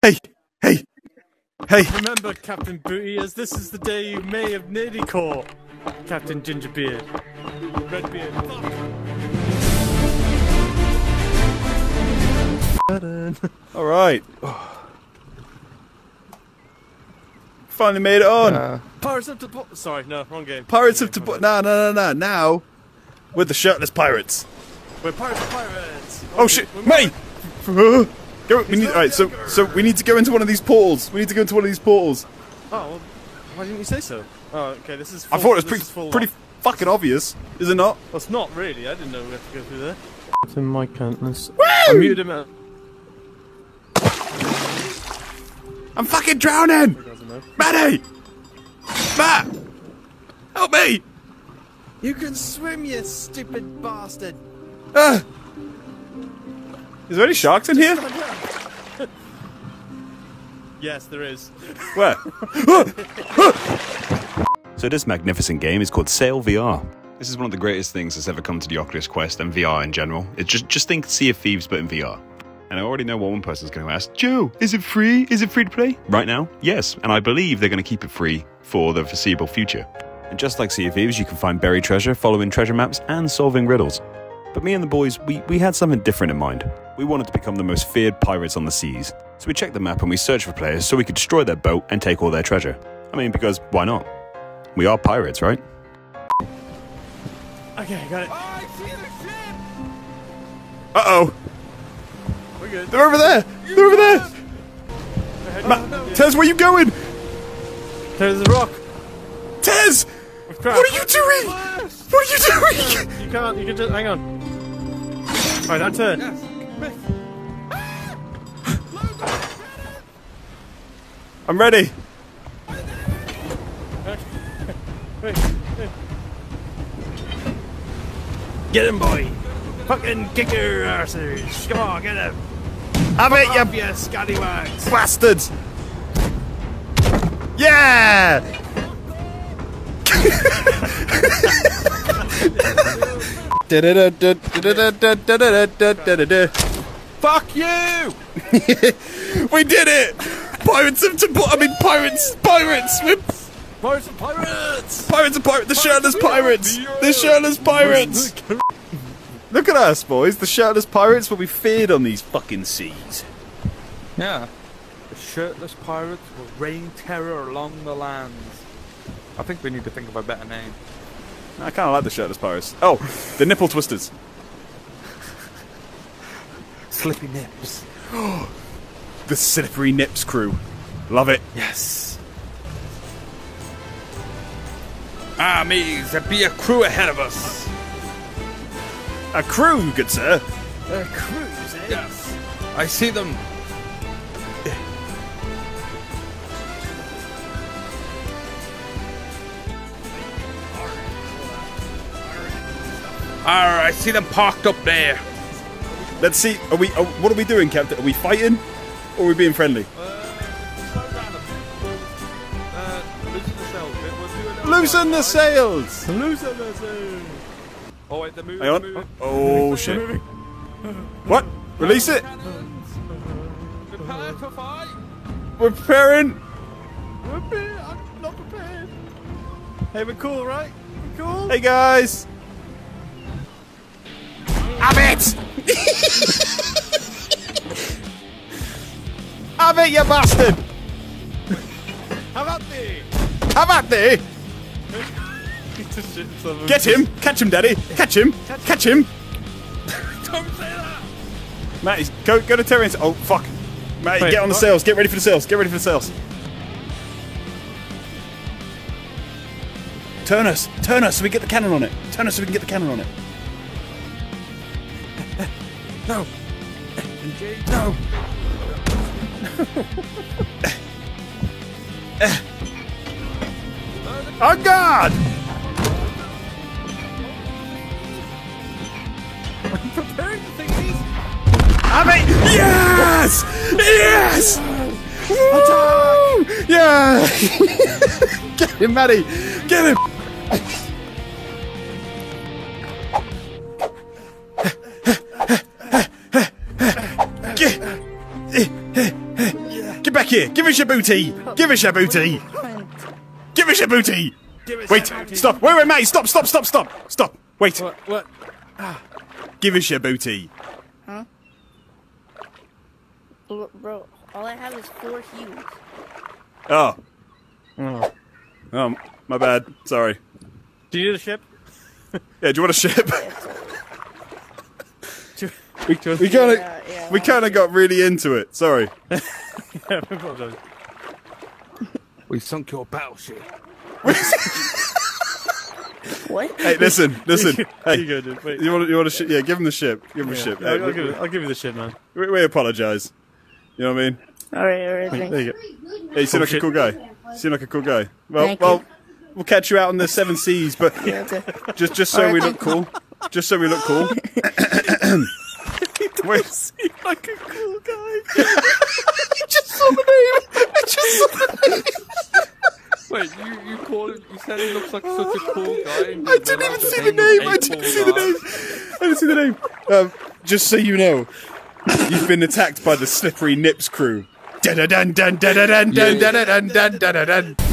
Hey! Hey! Hey! Remember, Captain Booty, as this is the day you may have nearly caught Captain Gingerbeard. Redbeard, fuck! Alright. Finally made it on. Pirates of sorry, no, wrong game. Pirates of No. Now, we're the shirtless pirates. We're Pirates of Pirates! Oh shit! Mate! Go, alright, so we need to go into one of these portals. We need to go into one of these portals. Oh, well, why didn't you say so? Oh, okay, this is full, I thought it was pretty fucking obvious, is it not? Well, it's not really, I didn't know we had to go through there. It's in my countenance. Woo! I muted him out. I'm fucking drowning! Matty! Matt! Help me! You can swim, you stupid bastard! Is there any sharks in here? Yes, there is. Where? So this magnificent game is called Sail VR. This is one of the greatest things that's ever come to the Oculus Quest and VR in general. It's just think Sea of Thieves but in VR. And I already know what one person's going to ask. Joe, is it free? Is it free to play? Right now, yes. And I believe they're going to keep it free for the foreseeable future. And just like Sea of Thieves, you can find buried treasure, following treasure maps, and solving riddles. But me and the boys, we had something different in mind. We wanted to become the most feared pirates on the seas. So we checked the map and we searched for players so we could destroy their boat and take all their treasure. I mean, because why not? We are pirates, right? Okay, got it. Oh, I see the ship! Uh-oh! We're good. They're over there! They're over there! Tez, where you going? There's a rock. Tez! What are you doing? What are you doing? You can't, you can just, hang on. Alright, now turn. Yes. I'm ready. Get him, boy! Fucking kick your arses! Come on, get him! Have it, you You scallywags! bastards! Yeah! Fuck you! We did it! Pirates of pirates! We're Pirates of Pirates! pirates of pirates! The shirtless pirates! The shirtless pirates! Look at us, boys! The shirtless pirates will be feared on these fucking seas. Yeah. The shirtless pirates will rain terror along the lands. I think we need to think of a better name. I kind of like the shirtless pirates. Oh, the nipple twisters. Slippy Nips. The slippery nips crew. Love it. Yes. Armies, there be a crew ahead of us. A crew, good sir. A cruise, eh? Yes. I see them. I see them parked up there. Let's see. What are we doing, Captain? Are we fighting, or are we being friendly? Loosen the sails. We'll do a little Loosen the sails. Loosen the sails! Oh wait, they're moving. Hang They're on. moving. Oh shit. What? Release it. Prepare to fight. We're preparing. I'm not prepared! Hey, we're cool, right? We're cool? Hey guys. Have it! Have it, you bastard! How about thee? Have at thee! Get him! Catch him, Daddy! Catch him! Catch him! Don't say that. Matty, go to Terry. Oh fuck! Matty, Wait, get on the what? sails. Get ready for the sails. Get ready for the sails. Turn us so we get the cannon on it. Turn us so we can get the cannon on it. No. No. On guard! I'm preparing the thingies! Have it! Yes! Yes! Woo! Yeah! Get him, Matty! Get him! Get back here! Give us your booty! Give us your booty! Give us your booty! Wait! Stop! Wait, mate! Stop! Stop! Wait! What? Give us your booty! Huh? Bro, all I have is 4 hues. Oh. Oh. Oh, my bad. Sorry. Do you need a ship? Yeah, do you want a ship? we Yeah. kind of got really into it. Sorry. We sunk your battleship. What? Hey, listen. Hey, You go, dude. Wait. you want a ship? Yeah, give him the ship. Give him a ship. Hey, I'll give you the ship, man. we apologise. You know what I mean? Alright, thanks. There you go. Yeah, you seem like a cool guy. Well, we'll catch you out on the 7 seas, but Yeah, okay. just so we look cool. Just so we look cool. Wait. Seem like a cool guy. You just saw the name. I just saw the name. Wait, you called him? You said he looks like such a cool guy. And I didn't even see the name. I didn't see the name. Just so you know, you've been attacked by the Slippery Nips crew. Da da dun dun da da dun dun da da dun dun da da dun.